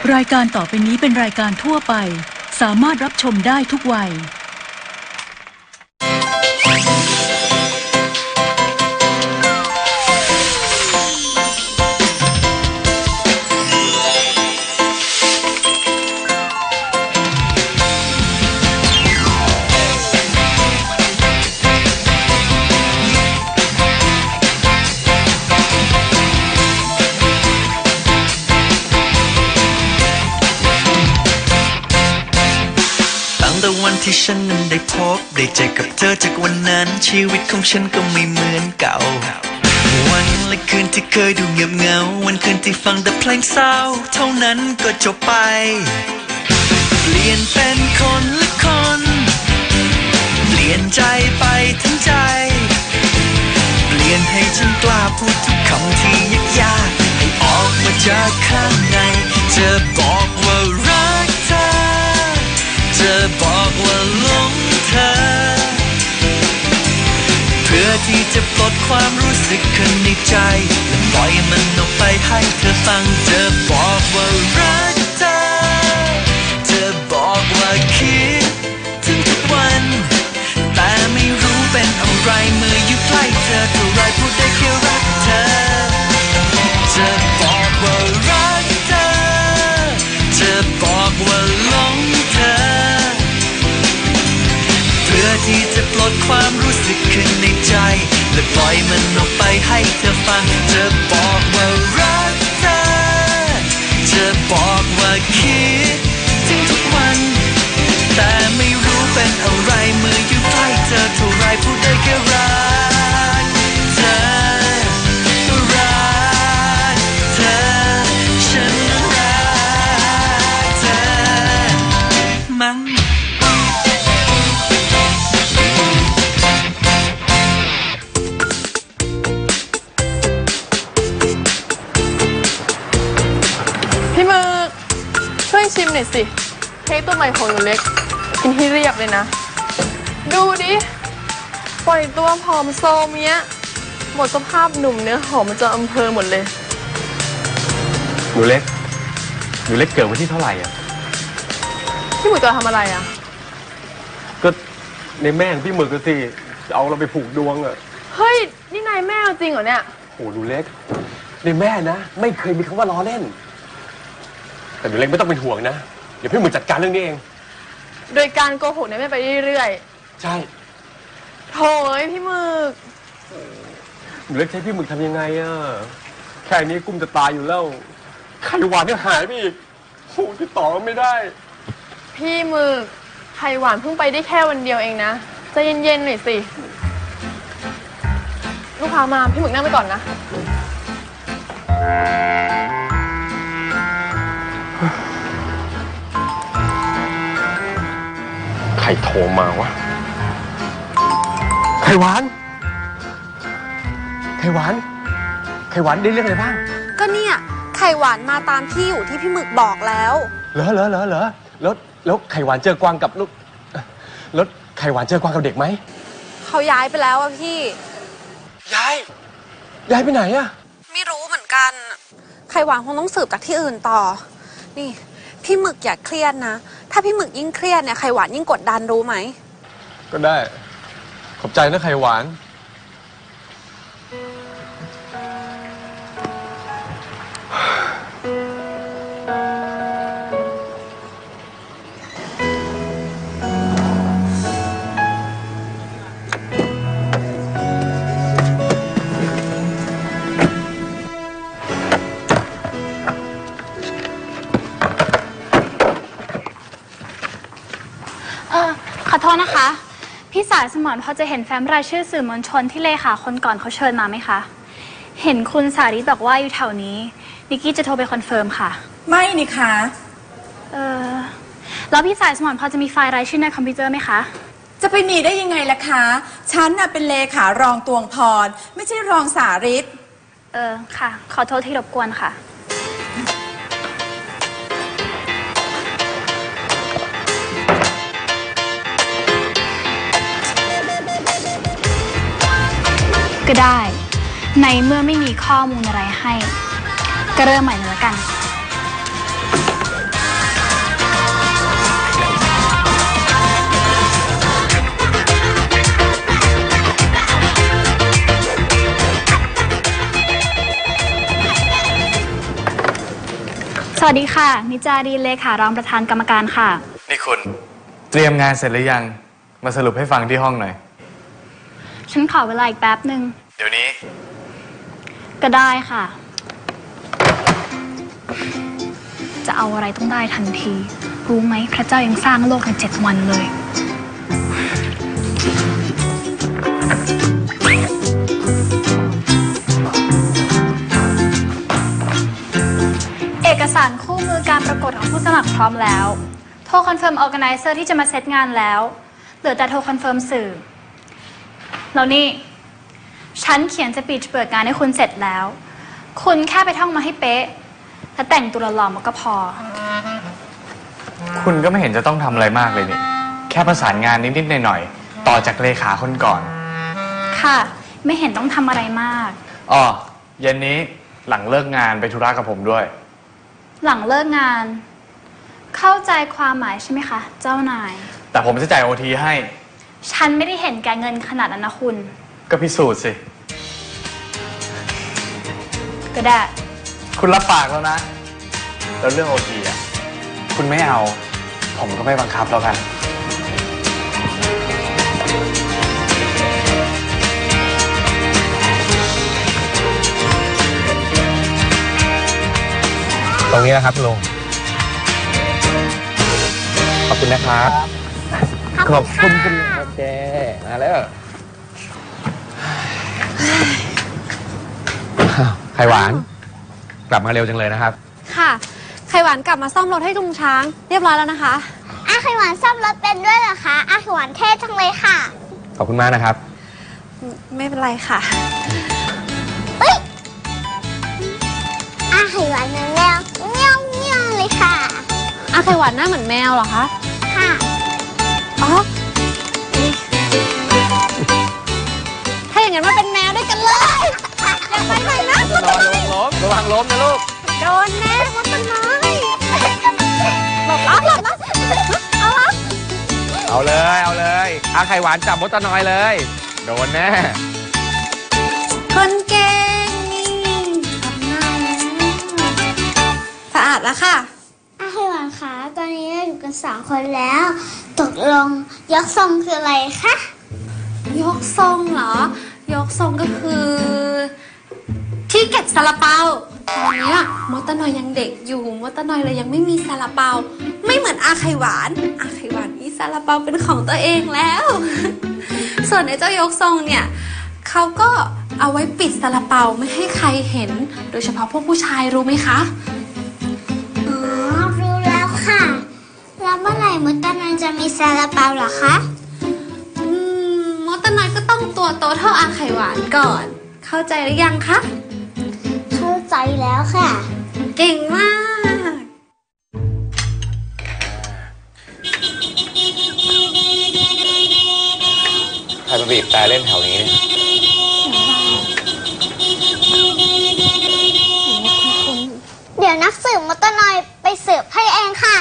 รายการต่อไปนี้เป็นรายการทั่วไปสามารถรับชมได้ทุกวัยที่ฉันนั้นได้พบได้เจอกับเธอจากวันนั้นชีวิตของฉันก็ไม่เหมือนเก่าวันและคืนที่เคยดูเงียบเหงาวันคืนที่ฟังแต่เพลงเศร้าเท่านั้นก็จบไปเปลี่ยนเป็นคนละคนเปลี่ยนใจไปทั้งใจเปลี่ยนให้ฉันกล้าพูดทุกคำที่ยากๆให้ออกมาจากข้างในจะบอกว่ารักเธอจะบอกว่าหลงเธอเพื่อที่จะปลดความรู้สึกข้างในใจและปล่อยมันออกไปให้เธอฟังจะบอกว่ารักเธอจะบอกว่าคิดถึงทุกวันแต่ไม่รู้เป็นอะไรเมื่ออยู่ใกล้เธอเท่าไรพูดได้แค่รักเธอจะบอกว่ารักเธอจะบอกว่าหลงเธอเพื่อที่จะปลดความรู้สึกขึ้นในใจและปล่อยมันออกไปให้เธอฟังจะบอกว่ารักเธอจะบอกว่าคิดถึงทุกวันแต่ไม่รู้เป็นอะไรเมื่ออยู่ใกล้เธอเท่าไรพูดได้แค่รักเธอรักเธอฉันรักเธอมั้งชิมหน่อยสิเค้กตัวใหม่ของหนูเล็กกินให้เรียบเลยนะดูดิปล่อยตัวผอมโซมเนี้ยหมดสภาพหนุ่มเนื้อหอมมาจากอำเภอหมดเลยหนูเล็กเกิดวันที่เท่าไหร่อ่ะพี่หมึกจะทำอะไรอ่ะก็ในแม่ของพี่หมึกก็สิจะเอาเราไปผูกดวงอ่ะเฮ้ยนี่นายแม่จริงเหรอเนี่ยโอ้หนูเล็กในแม่นะไม่เคยมีคำว่าล้อเล่นแต่หนูเล็กไม่ต้องเป็นห่วงนะเดี๋ยวพี่หมึกจัดการเรื่องนี้เองโดยการโกหกเนี่ยไม่ไปเรื่อยๆใช่โถยพี่หมึกหนูเล็กใช้พี่หมึกทำยังไงอ่ะแค่นี้กุ้มจะตายอยู่แล้วไข่หวานก็หายไปอีกโอ้ติดต่อไม่ได้พี่หมึกไข่หวานเพิ่งไปได้แค่วันเดียวเองนะใจเย็นๆหน่อยสิลูกค้ามาพี่หมึกนั่งไปก่อนนะใครโทรมาวะไข่หวานได้เรื่องอะไรบ้างก็เนี่ยไข่หวานมาตามที่อยู่ที่พี่หมึกบอกแล้วเหรอแล้วไข่หวานเจอกวางกับลูกแล้วไข่หวานเจอกวางกับเด็กไหมเขาย้ายไปแล้วอะพี่ย้ายไปไหนอะไม่รู้เหมือนกันไข่หวานคงต้องสืบจากที่อื่นต่อนี่พี่หมึกอย่าเครียดนะถ้าพี่หมึกยิ่งเครียดเนี่ยไข่หวานยิ่งกดดันรู้ไหมก็ได้ขอบใจนะไข่หวานขอโทษนะคะพี่สายสมรพอจะเห็นแฟ้มรายชื่อสื่อมวลชนที่เลขาคนก่อนเขาเชิญมาไหมคะเห็นคุณสาริตบอกว่าอยู่แถวนี้นิกกี้จะโทรไปคอนเฟิร์มค่ะไม่นี่คะแล้วพี่สายสมรพอจะมีไฟล์รายชื่อในคอมพิวเตอร์ไหมคะจะไปมีได้ยังไงล่ะคะฉันน่ะเป็นเลขารองตวงพรไม่ใช่รองสาริตค่ะขอโทษที่รบกวนค่ะก็ได้ในเมื่อไม่มีข้อมูลอะไรให้ก็เริ่มใหม่เลยละกันสวัสดีค่ะ นิจารีเลขารองประธานกรรมการค่ะนี่คุณเตรียมงานเสร็จหรือยัง มาสรุปให้ฟังที่ห้องหน่อยฉันขอเวลาอีกแป๊บหนึ่งเดี๋ยวนี้ก็ได้ค่ะ จะเอาอะไรต้องได้ทันที รู้ไหมพระเจ้ายังสร้างโลกใน7 วันเลย เอกสารคู่มือการปรากฏของผู้สมัครพร้อมแล้ว โทรคอนเฟิร์มออร์แกไนเซอร์ที่จะมาเซตงานแล้ว เหลือแต่โทรคอนเฟิร์มสื่อ แล้วนี่ ฉันเขียนสปีชเปิดงานให้คุณเสร็จแล้ว คุณแค่ไปท่องมาให้เป๊ะ และแต่งตัวหล่อๆมาก็พอคุณก็ไม่เห็นจะต้องทำอะไรมากเลยนี่ แค่ประสานงานนิดๆหน่อยๆ ต่อจากเลขาคนก่อนค่ะ ไม่เห็นต้องทำอะไรมากอ๋อ เย็นนี้หลังเลิกงานไปธุระกับผมด้วยหลังเลิกงาน เข้าใจความหมายใช่ไหมคะ เจ้านายแต่ผมจะจ่ายโอทีให้ฉันไม่ได้เห็นแก่เงินขนาดนั้นนะคุณก็พิสูจน์สิก็ได้คุณรับปากแล้วนะ แล้วเรื่องโอทีอ่ะ คุณไม่เอา ผมก็ไม่บังคับแล้วกันตรงนี้นะครับลุงขอบคุณนะครับ ขอบคุณคุณโอเคมาแล้วไข่หวาน กลับมาเร็วจังเลยนะครับค่ะ ไข่หวานกลับมาซ่อมรถให้ลุงช้าง เรียบร้อยแล้วนะคะอาไขหวานซ่อมรถเป็นด้วยเหรอคะอาไขหวานเท่จังเลยค่ะขอบคุณมากนะครับไม่เป็นไรค่ะอาไขหวานแมวเงี้ยวเงี้ยวเลยค่ะอาไข่หวานหน้าเหมือนแมวเหรอคะค่ะอ๋อนี่ถ้าอย่างนั้นมาเป็นแมวด้วยกันเลย อย่าไปไหนนะระวังล้มนะลูกโดนแน่มดต้นไม้หลบแล้วหลบแล้วเอาละเอาเลยเอาเลยอาไข่หวานจับมดตะนอยเลย โดนแน่คนเก่งนี่ทำหน้าแล้วสะอาดแล้วค่ะอาไขหวานคะตอนนี้เราอยู่กัน2 คนแล้ว ตกลงยกทรงคืออะไรคะยกทรงเหรอ ยกทรงก็คือ ที่เก็บซาลาเปาตอนเนี้ยมดตะนอยยังเด็กอยู่มดตะนอยเลยยังไม่มีซาลาเปา ไม่เหมือนอาไข่หวานอาไข่หวานมีซาลาเปาเป็นของตัวเองแล้ว ส่วนไอ้เจ้ายกทรงเนี่ยเขาก็เอาไว้ปิดซาลาเปาไม่ให้ใครเห็น โดยเฉพาะพวกผู้ชายรู้ไหมคะอ๋อ รู้แล้วค่ะ แล้วเมื่อไหร่มดตะนันจะมีซาลาเปาเหรอคะมดตะนอยก็ต้องตัวโตเท่าอาไข่หวานก่อน เข้าใจหรือยังคะเข้าใจแล้วค่ะเก่งมากใครมาบีบแต่เล่นแถวนี้เดี๋ยวนักสืบมดตะนอยไปสืบให้เองค่ะ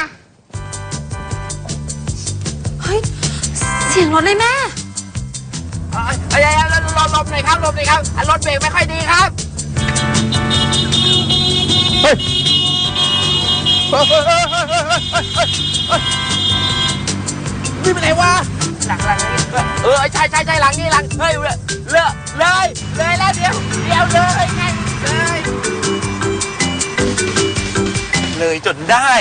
เฮ้ย เสียงรถเลยแม่หลบหน่อยครับหลบหน่อยครับรถเบรกไม่ค่อยดีครับเฮ้ยนี่เป็นไงวะหลังนี้ใช่หลังนี้เฮ้ยเลยแล้วเดี๋ยวเลยไงเลยจนได้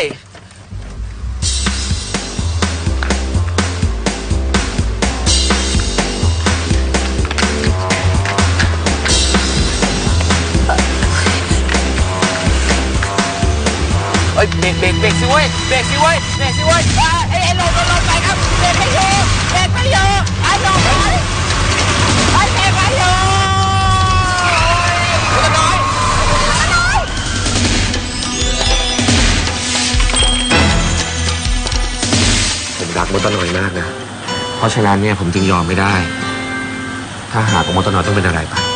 เบรกสิเว้ยเอ้ยหลบไปครับเบรกไม่อยู่อ้าวหลบไปเบรกไม่อยู่ตัวน้อยผมรักมดตะนอยมากนะ เพราะฉะนั้นเนี่ยผมจึงยอมไม่ได้ ถ้าหากว่ามดตะนอยต้องเป็นอะไรไป